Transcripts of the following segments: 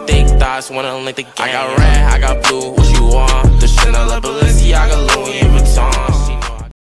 thick thighs, wanna link the game. I got red, I got blue, what you want? The Chanel, Balenciaga, Louis Vuitton.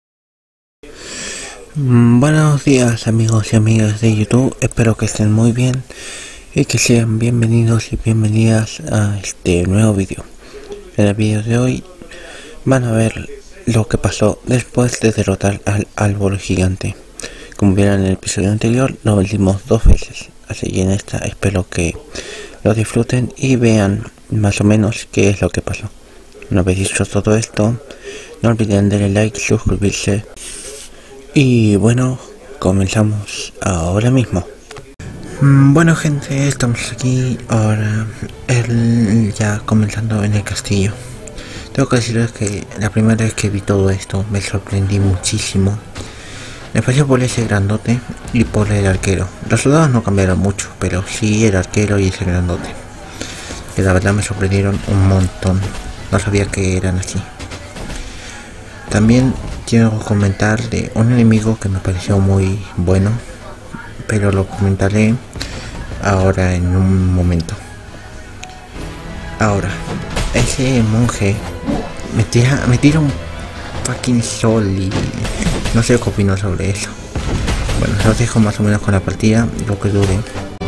Buenos días amigos y amigas de YouTube, espero que estén muy bien y que sean bienvenidos y bienvenidas a este nuevo vídeo. En el vídeo de hoy van a ver lo que pasó después de derrotar al árbol gigante. Como vieron en el episodio anterior, lo vencimos 2 veces, así que en esta espero que lo disfruten y vean más o menos qué es lo que pasó. Una vez dicho todo esto, no olviden darle like, suscribirse y bueno, comenzamos ahora mismo. Bueno gente, estamos aquí ahora ya comenzando en el castillo. Tengo que decirles que la primera vez que vi todo esto me sorprendí muchísimo. Me pareció por ese grandote y por el arquero. Los soldados no cambiaron mucho, pero sí el arquero y ese grandote, que la verdad me sorprendieron un montón. No sabía que eran así. También quiero comentar de un enemigo que me pareció muy bueno, pero lo comentaré ahora en un momento. Ahora, ese monje me tira un fucking sol y no sé qué opino sobre eso. Bueno, los dejo más o menos con la partida, lo que dure.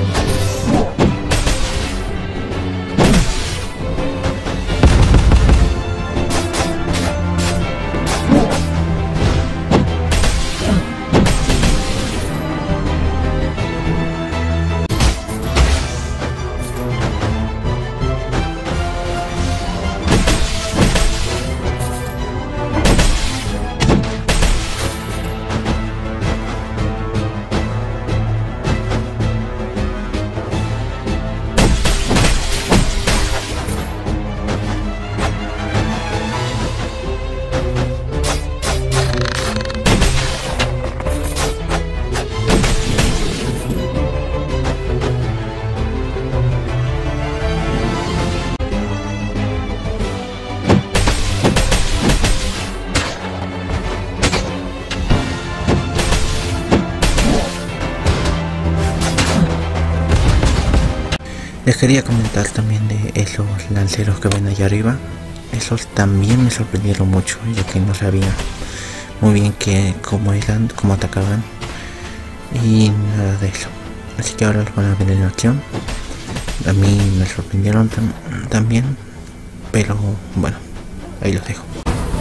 Les quería comentar también de esos lanceros que ven allá arriba. Esos también me sorprendieron mucho, ya que no sabía muy bien cómo eran, cómo atacaban y nada de eso. Así que ahora los van a ver en acción. A mí me sorprendieron también, pero bueno, ahí los dejo.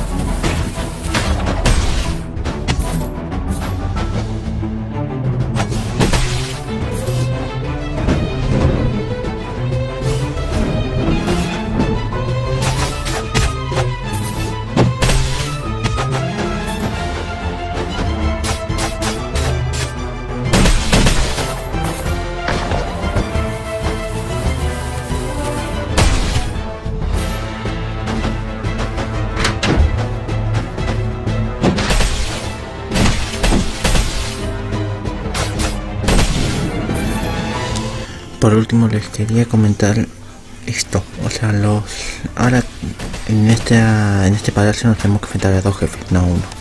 Por último les quería comentar esto, o sea, ahora en este palacio nos tenemos que enfrentar a 2 jefes, no a 1.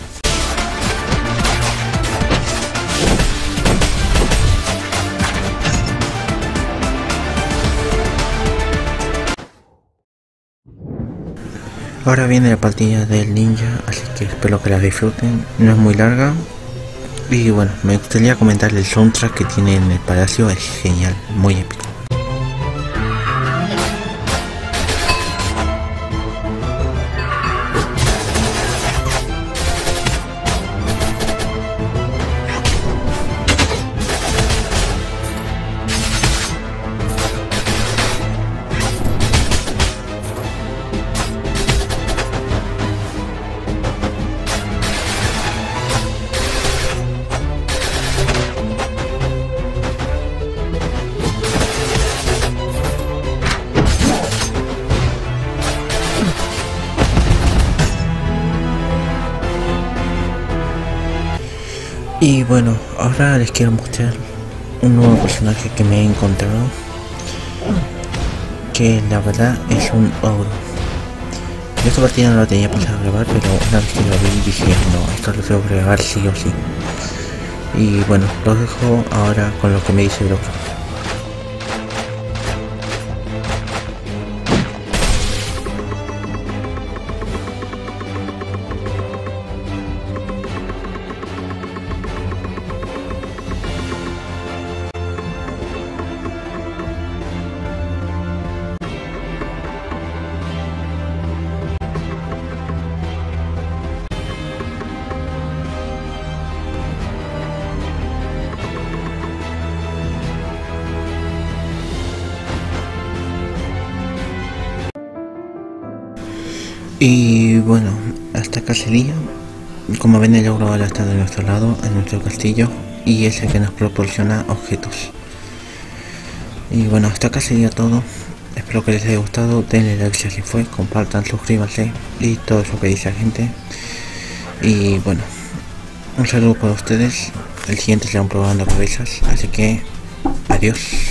Ahora viene la partida del ninja, así que espero que la disfruten, no es muy larga. Y bueno, me gustaría comentar el soundtrack que tiene en el palacio, es genial, muy épico. Y bueno, ahora les quiero mostrar un nuevo personaje que me he encontrado, que la verdad es un ogro. Yo esta partida no la tenía pensado grabar, pero una vez que lo vi dije no, esto lo tengo que grabar sí o sí. Y bueno, los dejo ahora con lo que me dice Brock. Y bueno, hasta acá sería. Como ven, el ogro ahora está de nuestro lado, en nuestro castillo, y es el que nos proporciona objetos. Y bueno, hasta acá sería todo. Espero que les haya gustado, denle like si así fue, compartan, suscríbanse y todo eso que dice la gente. Y bueno, un saludo para ustedes. El siguiente será un probando cabezas, así que adiós.